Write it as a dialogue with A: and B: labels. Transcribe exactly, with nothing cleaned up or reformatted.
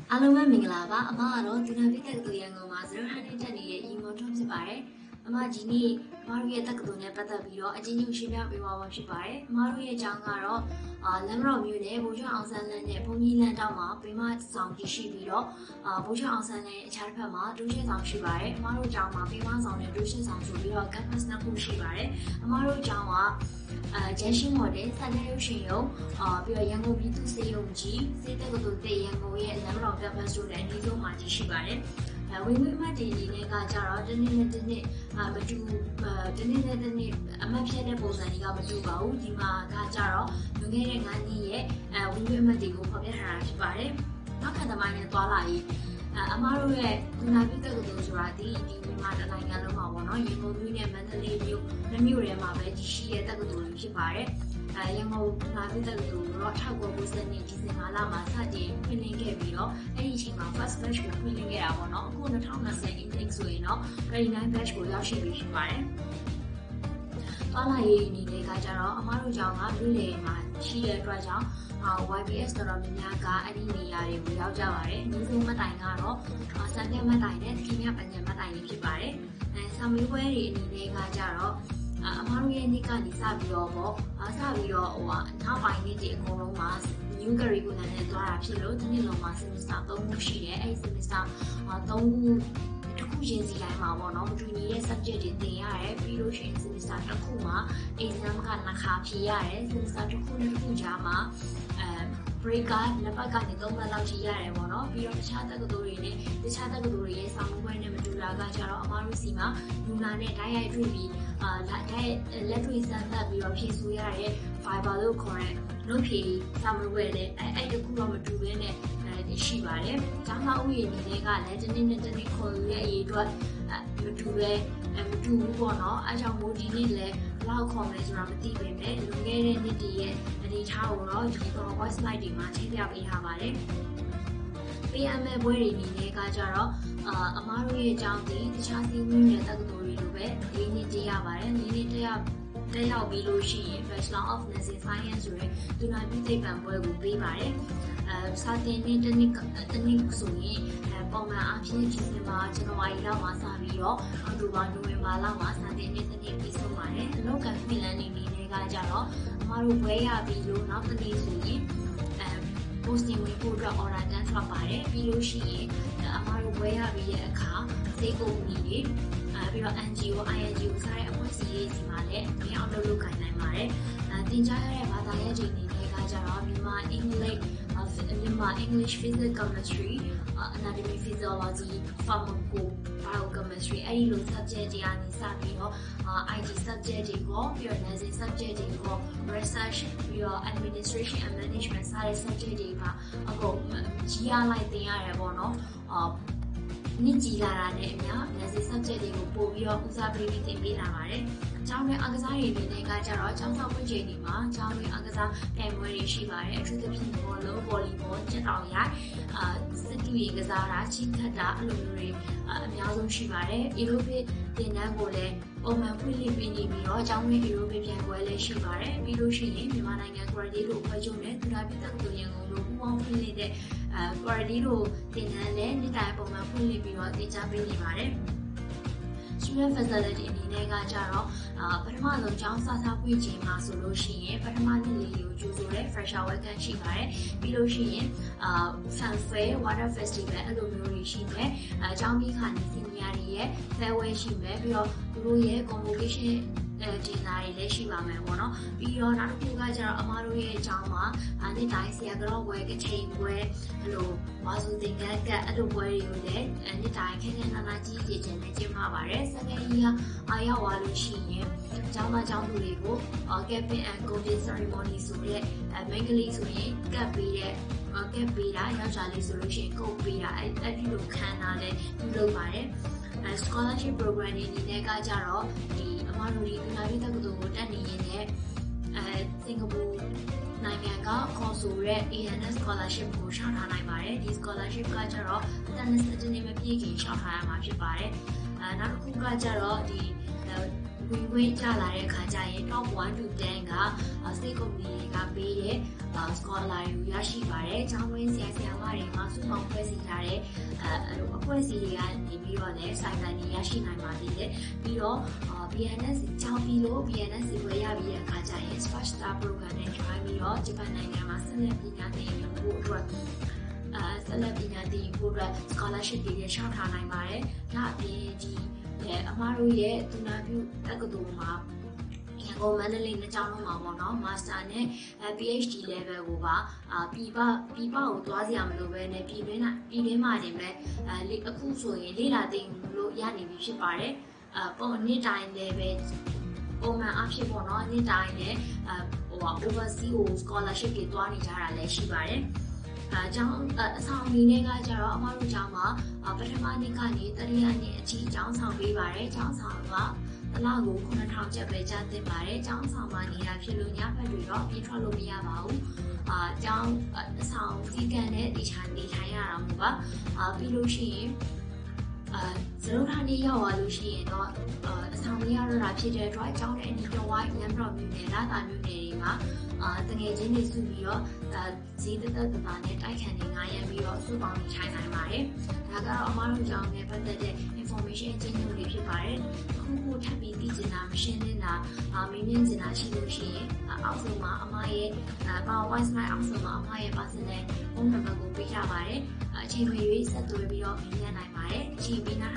A: အားလုံးပဲမင်္ဂလာပါအမကတော့သူနာပိတက္ကသိုလ်ရန်ကုန်မှာဇero hundredတက်နေတဲ့ရီမော်ထွန်းဖြစ်ပါတယ်အမဒီနေ့အမတို့ရဲ့တက္ကသိုလ်နဲ့ပတ်သက်ပြီးတော့အချင်းချင်းရှင်းပြပေးသွားမှာဖြစ်ပါတယ်အမတို့ရဲ့အကြောင်းကတော့အာလမ်းမတော်မြို့နယ်ဘိုးချောင်းအောင်ဆန်းလန်းနဲ့ဘုံကြီးလန်းတောက်မှာပင်မဆောင်တည်ရှိပြီးတော့အာဘိုးချောင်းအောင်ဆန်းလန်းရဲ့အခြားတစ်ဖက်မှာဒိုးရှင်းဆောင်ရှိပါတယ်အမတို့အကြောင်းမှာပင်မဆောင်နဲ့ဒိုးရှင်းဆောင်ဆိုပြီးတော့ campus နှစ်ခုရှိပါတယ်အမတို့အကြောင်းကအဲဂျန်ရှင်းမော်ဒယ်စံတဲ့ရုပ်ရှင်ရုံအာပြီးတော့ရန်ကုန်ပြည်သူ့စေယုံကြီးစေတက္ကသိုလ်တဲ့ရန်ကုန်ရဲ့လမ်းမတော် campus တို့လည်းအနည်းဆုံးမှာကြီးရှိပါတယ်အဲဝင်ဝင်အမှတ်တွေအနေနဲ့ကကြတော့တနေ့နဲ့တနေ့အမတူတနေ့နဲ့တနေ့အမှတ်ဖြတ်တဲ့ပုံစံတွေကမတူပါဘူးဒီမှာကကြတော့လွန်ခဲ့တဲ့ငါးနှစ်ရဲ့အဲဝင်ဝင်အမှတ်တွေကိုဖော်ပြထားတာဖြစ်ပါတယ်နောက်ခံသမိုင်းနဲ့သွားလာရေးအမားတို့ရဲ့ဒီနာပိတက္ကသိုလ်ဆိုတာဒီဒီမြန်မာနိုင်ငံလုံးမှာပေါ့နော်ရန်ကုန်မြို့နဲ့မန္တလေးမြို့နှစ်မြို့ထဲမှာပဲရှိတဲ့တက္ကသိုလ်ဖြစ်ပါတယ်အဲရန်ကုန်ဒီနာပိတက္ကသိုလ်တော့၁၉၉၀နှစ်ဒီဇင်ဘာလမှာစတင်ဖွင့်လှစ်ခဲ့ပြီးတော့အဲ့ဒီအချိန်မှာ first batch ကိုဖွင့်လှစ်ခဲ့တာပေါ့နော်အခု၂၀၂၀ intake ဆိုရင်တော့twenty-nine batch ကိုရောက်ရှိပြီးဖြစ်ပါတယ်သွားလာရေးအနေနဲ့ကကြတော့အမားတို့ကြောင့်ကလူလေမှာရှိတဲ့အတွက်ကြောင့် Y B S တော်တော်များများကအဲ့ဒီနေရာတွေကိုရောက်ကြပါတယ်။ဒီစုံမတိုင်ကတော့စံပြမတိုင်နဲ့ခင်းရပညာမတိုင်တွေဖြစ်ပါတယ်။အဲဆာမီပွဲတွေအနေနဲ့ကကြတော့အမားတို့ရဲ့နေ့ကနေစပြီးတော့ပေါ့စပြီးတော့ဟိုနောက်ပိုင်းနေ့တွေအကုန်လုံးမှာ new curriculum နဲ့သွားတာဖြစ်လို့ဒီနေ့လုံးမှာ semester သုံးခုရှိတယ်။အဲ့ဒီ semester သုံးခုတစ်ခုချင်းစီတိုင်းမှာပေါ့နော်မတူညီတဲ့ subject တွေသင်ရတယ်ပြီးလို့ရှိရင် semester တစ်ခုမှာ exam ကနှစ်ခါဖြေရတယ် semester တစ်ခုနဲ့တစ်ခုကြားမှာအဲ break ကနှစ်ပတ်ကနေသုံးပတ်လောက်ရှိရတယ်ပေါ့နော်ပြီးတော့တခြားတက္ကသိုလ်တွေနဲ့တခြားတက္ကသိုလ်တွေရဲ့စာမေးပွဲနဲ့မတူတာကကြတော့အမားတို့စီမှာလူနာနဲ့ဓာတ်ရိုက်တွေ့ပြီးအာဓာတ်ရိုက်လက်တွေ့စမ်းသပ်ပြီးတော့ဖြေဆိုရတဲ့ fiber လို့ခေါ်တဲ့လုပ်ဖြေစာမေးပွဲနဲ့အဲအဲ့တခုတော့မတူဘဲနဲ့ရှိပါတယ်။ကျောင်းသားဥယျာဉ်တွေလည်းကလည်းတစ်နေ့နဲ့တစ်နေ့ခေါ်ယူတဲ့အရေးအတွက်မတူပဲမတူဘူးပေါ့နော်။အဲကြောင့်မို့ဒီနေ့လည်းဘလောက်ခေါ်မယ်ဆိုတာမသိပေမဲ့လွန်ခဲ့တဲ့နှစ်တည်းရဲ့အနေထားကိုတော့ဒီ PowerPoint slide တွေမှာထည့်ပြပေးထားပါတယ်။ပေးရမယ့်ဘွဲတွေအနေနဲ့ကကြတော့အာအမားတို့ရဲ့အကြောင်းဒီတခြားစီးပွားရေးတက္ကသိုလ်တွေလိုပဲ၄နှစ်တည်းရပါတယ်။၄နှစ်တည်းရတက်ရောက်ပြီးလို့ရှိရင် Bachelor of Nursing Science ဆိုတဲ့ဒုနာပြုသိပ္ပံဘွဲကိုပေးပါတယ်။အဲစာတင်နေ့တစ်နေ့တစ်နေ့ဆိုရင်ပုံမှန်အားဖြင့်ဒီဇင်ဘာဇန်နဝါရီလမှာစပြီးတော့အောက်တိုဘာနိုဝင်ဘာလမှာစာတင်နေ့တစ်နေ့ပြီးဆုံးပါတယ်။အလောက်ကဖီလန်နေနေကကြတော့အမတို့ဘွဲရပြီးလို့နောက်တစ်နေ့ဆိုရင်အဲ posting ဝင်ဖို့အတွက် order တန်းထွက်ပါတယ်။ပြီးလို့ရှိရင်အမတို့ဘွဲရပြီးတဲ့အခါစေကုမ္ပဏီတွေအဲပြီးတော့ N G O I N G O စတဲ့အဖွဲ့အစည်းတွေစီမှာလည်းအများအောင်လုပ်လုပ်ကိုင်နိုင်ပါတယ်။အဲတင်ကြားရတဲ့ဘာသာရပ်တွေအနေနဲ့ကကြတော့မြန်မာ English မြန်မာ English Physics Chemistry Anatomy Physiology Pharmaco Biochemistry အဲ့ဒီလို subject တွေကနေစပြီးတော့ I T subject တွေကိုပြီးတော့ nursing subject တွေကို research ပြီးတော့ administration and management စတဲ့ subject တွေပါအကုန်ကြီးရလိုက်သင်ရတယ်ပေါ့နော်နစ်ကြည်လာတာနဲ့အမျှ nursing subject တွေကိုပို့ပြီးတော့ဦးစားပေးပြီးသင်ပေးလာပါတယ်။ကျောင်းတွင်းအားကစားတွေအနေနဲ့ကကြတော့ကျောင်းဆောက်ဖွင့်ချိန်တွေမှာကျောင်းတွင်းအားကစားပြိုင်ပွဲတွေရှိပါတယ်။အထူးသဖြင့်ဘောလုံး၊ဗော်လီဘော၊ချက်တောင်ရိုက်အာစစ်တူရေကစားတာ၊ချီခတ်တာအဲ့လိုမျိုးတွေအများဆုံးရှိပါတယ်။ aerobic သင်တန်းကိုလည်းပုံမှန်ဖွင့်လှစ်ပေးနေပြီးတော့ကျောင်းတွင်း aerobic ပြိုင်ပွဲလည်းရှိပါတယ်။ပြီးလို့ရှိရင်မြန်မာနိုင်ငံ Quality တို့ဖွဲ့ချုပ်နဲ့သူနာပြုတက္ကသိုလ်ရန်ကုန်တို့ပူးပေါင်းဖွင့်လှစ်တဲ့အဲ Quality တို့သင်တန်းလည်းနေ့တိုင်းပုံမှန်ဖွင့်လှစ်ပြီးတော့သင်ကြားပေးနေပါတယ်။ Student facility အနေနဲ့ကကြတော့အာပထမဆုံးကျောင်းစာစာဖွင့်ချိန်မှာဆိုလို့ရှိရင်ပထမနေ့လေးကိုကျိုးဆိုတဲ့ fresher welcome ရှိပါတယ်ပြီးလို့ရှိရင်အာ fan fair water festival အဲ့လိုမျိုးတွေရှိမယ်အဲကျောင်းပြီးခါနေ senior တွေရဲ့ farewell ရှိမယ်ပြီးတော့သူတို့ရဲ့ convocationအဲဒီနာရီလည်းရှိပါမယ်ပေါ့နော်ပြီးတော့နောက်တစ်ခုကကျတော့အမားတို့ရဲ့အကြောင်းမှာနေ့တိုင်းဆရာကတော့ဝယ်ကချိန်ပွဲအဲ့လိုဝါစုသင်္ကန်းကအဲ့လိုပွဲတွေကိုလည်းနေ့တိုင်းခက်ခဲနာနာကြီးကြီးချင်းနဲ့ကျင်းပပါတယ်စနေကြီးကအားရောက်သွားလို့ရှိရင်ကျောင်းသားကျောင်းသူတွေကို capping and golden ceremony ဆိုတဲ့မိန်းကလေးဆိုရင်ကပ်ပေးတဲ့ကပ်ပေးတာယောက်ျားလေးဆိုလို့ရှိရင်ကုတ်ပေးတာအဲ့အဲ့ဒီလိုခန်းထားတဲ့ပြုလုပ်ပါတယ်အဲ scholarship program တွေအနေနဲ့ကကြတော့ဒီအမတို့ဒီသူနာပြုတက္ကသိုလ်ကိုတက်နေရင်လည်းအဲစင်ကာပူနိုင်ငံကခေါ်ဆိုတဲ့ A N S scholarship ကိုရှောက်ထားနိုင်ပါတယ်ဒီ scholarship ကကြတော့တန်နှစ်စတင်မပြည့်ခင်ရှောက်ထားရမှာဖြစ်ပါတယ်အဲနောက်တစ်ခုကကြတော့ဒီဝင်ခွင့်ကြလာတဲ့အခါကျရင် top one to ten က state company တွေကပေးတဲ့ scholar တွေကိုရရှိပါတယ်။ကျောင်းတွင်းဆရာဆရာမတွေမှာစုပေါင်းဖွဲ့စည်းထားတဲ့အဖွဲ့အစည်းတွေကနေပြီးတော့လည်းစိုက်တန်တွေရရှိနိုင်ပါသေးတယ်။ပြီးတော့ B N S ကျောင်းပြီးလို့ B N S ကိုရပြီးတဲ့အခါကျရင် Spark Star Program နဲ့ join ပြီးတော့ဂျပန်နိုင်ငံမှာဆက်လက်ပညာသင်ယူဖို့အတွက်အဲဆက်လက်ပညာသင်ယူဖို့အတွက် scholarship တွေရှောက်ထားနိုင်ပါတယ်။ဒါအပြင်ဒီအမားတို့ရဲ့သူနာပြုတက္ကသိုလ်မှာရန်ကုန်မန္တလေးနှစ်ကျောင်းလုံးမှာပေါ့နော် master နဲ့ P H D level ကိုပါပြည်ပပြည်ပကိုသွားစရာမလိုပဲနဲ့ပြည်တွင်းပြည်တွင်းမှာတင်ပဲအဲအခုဆိုရင်လေ့လာသင်ယူလို့ရနေပြီဖြစ်ပါတယ်။အပုံနှစ်တိုင်းလည်းပဲပုံမှန်အဖြစ်ပေါ့နော်နှစ်တိုင်းလည်းဟို overseas ကို scholarship တွေတွားနေကြတာလည်းရှိပါတယ်။အဲအကြောင်းအဆောင်အနေနဲ့ကကြတော့အမတို့ကျောင်းမှာပထမနှစ်ကနေတတိယနှစ်အထိကျောင်းဆောင်ပေးပါတယ်။ကျောင်းဆောင်ကတလကိုခုနှစ်ထောင်ကျပ်ပဲကျသင့်ပါတယ်။ကျောင်းဆောင်မှာနေတာဖြစ်လို့ညဘက်တွေတော့ပြေးထွက်လို့မရပါဘူး။အာကျောင်းအဆောင်စီကံနဲ့ဒီချာနေထိုင်ရတာမို့ပါ။အာပြီးလို့ရှိရင်အာဇလုံးထားနေရောက်သွားလို့ရှိရင်တော့အဆောင်မရတော့တာဖြစ်တဲ့အတွက်အကြောင်းနဲ့အနီးတစ်ဝိုက်ရမ်းတော့မြို့နယ်လာတာမြို့နယ်တွေမှာအာတငယ်ချင်းတွေစုပြီးတော့ဈေးသက်သက်သာနဲ့တိုက်ခန်းတွေငားရမ်းပြီးတော့စုပေါင်းနေထိုင်နိုင်ပါတယ်။ဒါကတော့အမားတို့ကြောင့်လည်းပတ်သက်တဲ့ information အချင်းချင်းတွေဖြစ်ပါတယ်။ခုခုထပ်ပြီးသိချင်တာမရှင်းနေတာမင်းမြင်ချင်တာရှိလို့ရှိရင်အောက်ဆုံးမှာအမားရဲ့ PowerPoint slide အောက်ဆုံးမှာအမားရဲ့ personal phone number ကိုပေးထားပါတယ်။အချိန်မရွေးဆက်သွယ်ပြီးတော့မြင်နိုင်ပါတယ်။အချိန်ပေးနာ